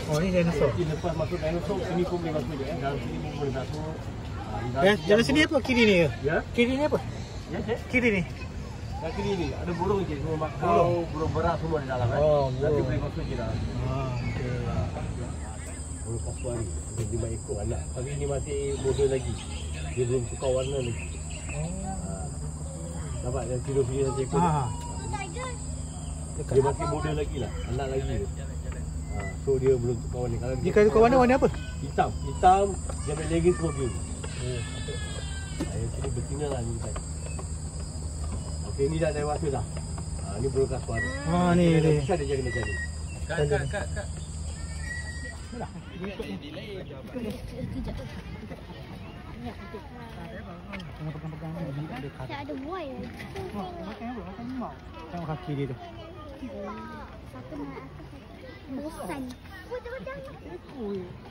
Oh, ini dinosaur. Ini lepas masuk dinosaur, sini pun boleh masuk je. Dalam sini pun boleh masuk. Jalan sini apa? Kiri ni ke? Ya. Kiri ni apa? Ya, cik. Kiri ni. Yang kiri ni ada burung je, semua makau, burung beras semua di dalam. Oh, nanti boleh masuk je dalam. Okey. Burung kasuari, ada 5 ekor anak. Tapi ini masih muda lagi. Dia belum tukar warna lagi. Nampak yang tidur-tidur yang ekor. Dia masih muda lagi lah, anak lagi tu. So dia belum tukar warna. Kalau Jika tukar warna apa? Hitam. Hitam, dia main lagi semua biru. Yang sini betina lah ni kan. Okey, ni dah dewasa dah. Ni burung kasuari. Ni dia. Bisa dia jadi macam ni. Kak. Tak ada buaya. Tengok kaki dia tu. Satu nak bosan. Betul-betul.